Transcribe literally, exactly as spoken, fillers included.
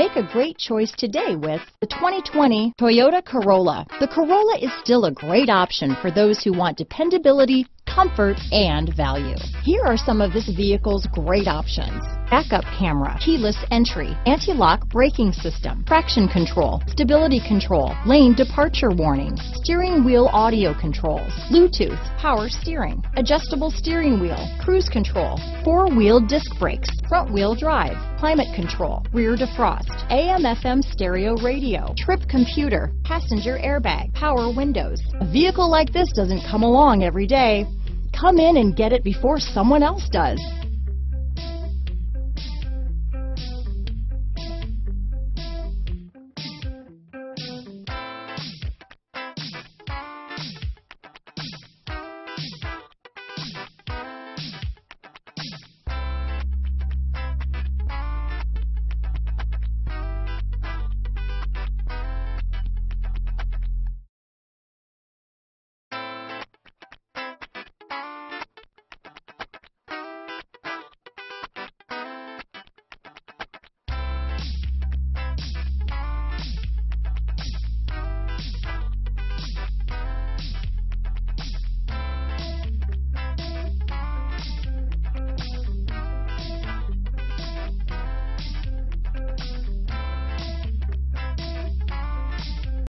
Make a great choice today with the twenty twenty Toyota Corolla. The Corolla is still a great option for those who want dependability, comfort, and value. Here are some of this vehicle's great options: backup camera, keyless entry, anti-lock braking system, traction control, stability control, lane departure warning, steering wheel audio controls, Bluetooth, power steering, adjustable steering wheel, cruise control, four-wheel disc brakes, front-wheel drive, climate control, rear defrost, A M F M stereo radio, trip computer, passenger airbag, power windows. A vehicle like this doesn't come along every day. Come in and get it before someone else does.